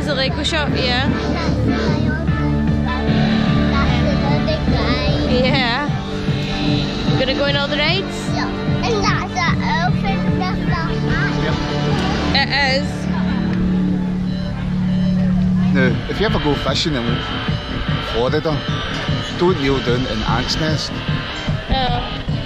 the Lego shop, yeah. Yeah. You gonna go on all the rides? Yeah. And that's the elephant with the hat. It is. Now, if you ever go fishing in Florida, don't kneel down in ants' nest. Oh.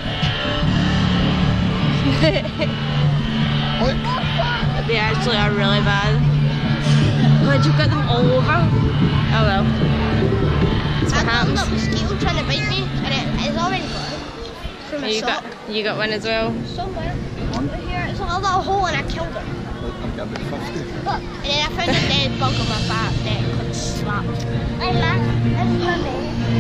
What? They actually are really bad. Glad you've got them all over. Oh well. That's what happens. I've got a mosquito trying to bite me, and it's already gone. From my sock. You got one as well. Somewhere. One? Over here. It's a little hole and I killed it. I'm about 50. Look, and then I found a dead bug on my back that got slapped. I'm mummy.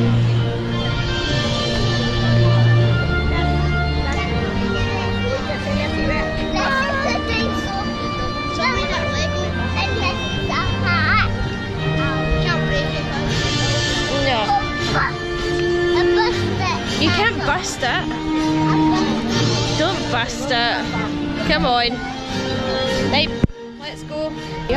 No. You can't bust it. Don't bust it. Come on. Right, let's go. Yeah.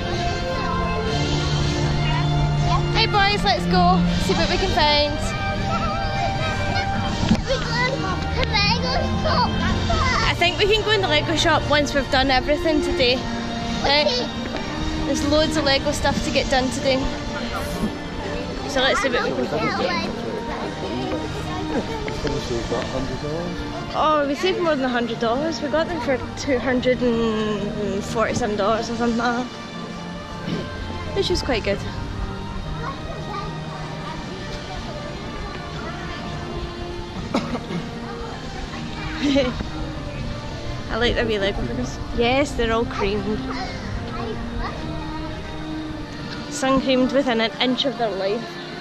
Hey boys, let's go. See what we can find. I think we can go in the Lego shop once we've done everything today. Right? There's loads of Lego stuff to get done today. So let's see what we can find. Oh, we saved more than $100. We got them for $247 or something like that. Which was quite good. I like the wee Lego figures. Yes, they're all creamed. Sun creamed within an inch of their life.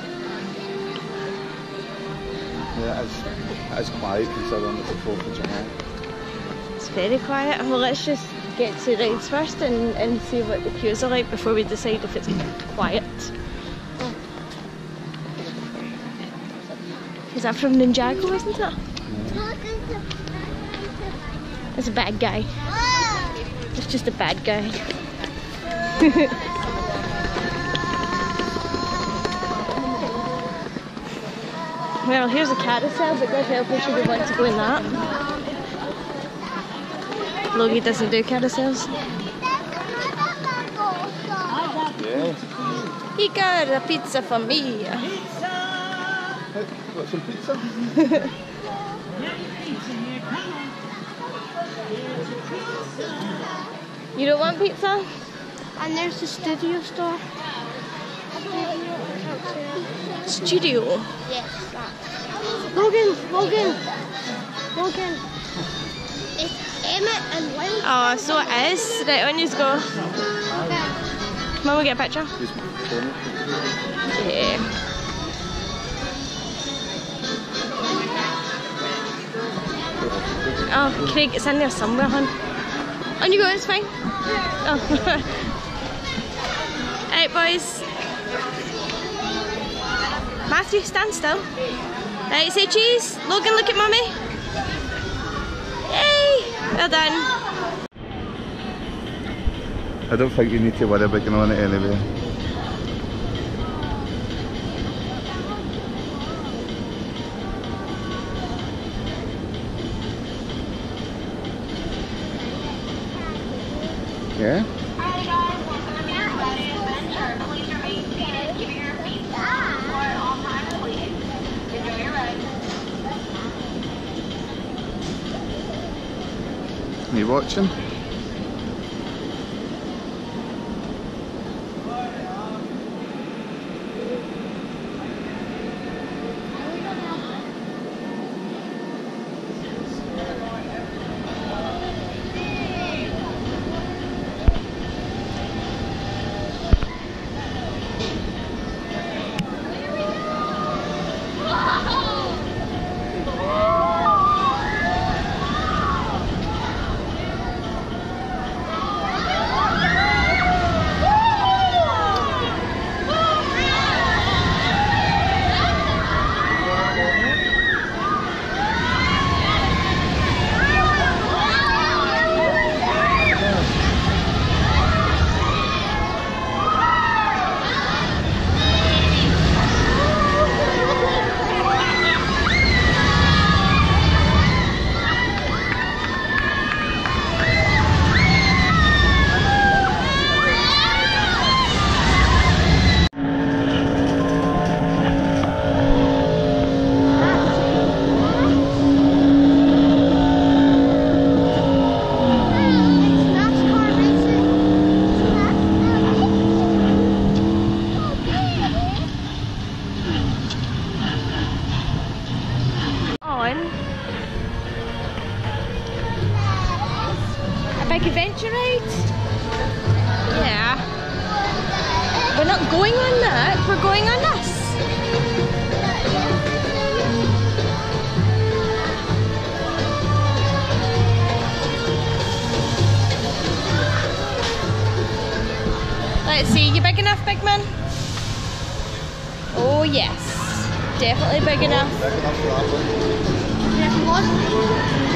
Yeah, it's quiet considering it's the 4th of July. It's very quiet. Well, let's just get to rides first and see what the queues are like before we decide if it's quiet. Is that from Ninjago, isn't it? Yeah. It's a bad guy. It's just a bad guy. Well, here's a carousel, but God help me, should we want to go in that? Logie doesn't do carousels. Yeah. He got a pizza for me. Got some pizza? You don't want pizza? And there's the studio store. Studio. Yes, that. Logan. It's Emmett and Will. Oh, so it is. Right, on you go. Okay. Come on, we'll get a picture. Yeah. Oh, Craig, it's in there somewhere, hon. On you go, it's fine. Oh. Alright, boys. Matthew, stand still. Right, say cheese. Logan, look at mummy. Yay! Well done. I don't think you need to worry about going on it anyway. Yeah? Are you watching? not going on that, we're going on this. Let's see, you big enough, big man? Oh yes, definitely big enough. Big enough for that one. There's one.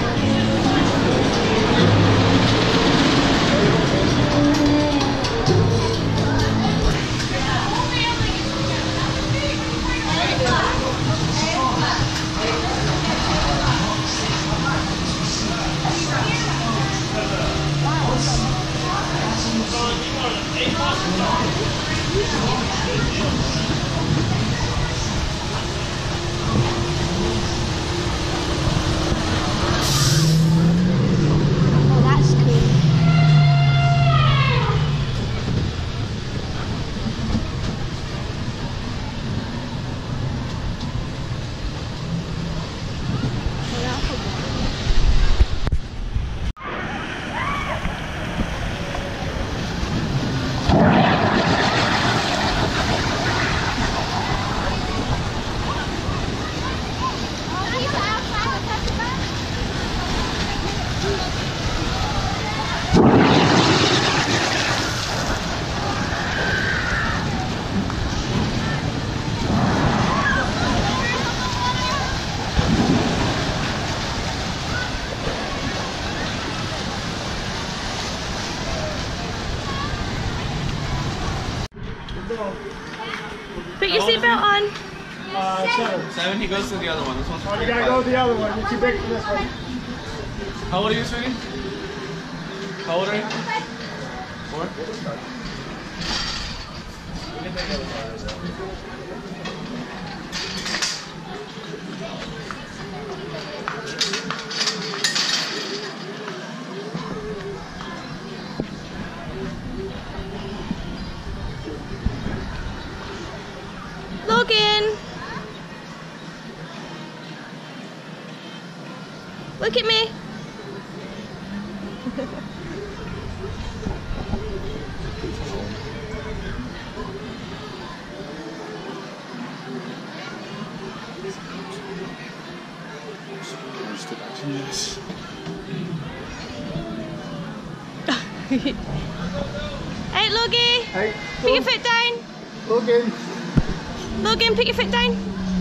Oh, that's cool. Put your seatbelt on. 7, he goes to the other one. This one's You gotta go to the other one. You're too big for this one. How old are you, sweetie? How old are you? 4? Logan! Look at me! Hey Logie! Hey, Put your foot down! Logan. Logan, put your foot down!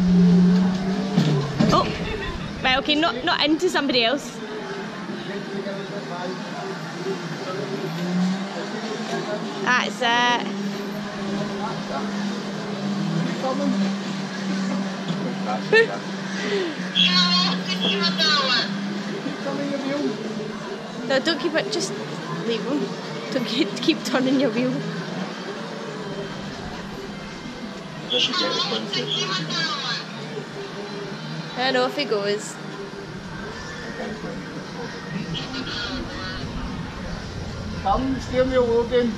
Oh! Right, okay, not into somebody else. That's it. No, don't keep it, just leave him. Don't keep turning your wheel. I know if he goes. Come, steer me, Logan.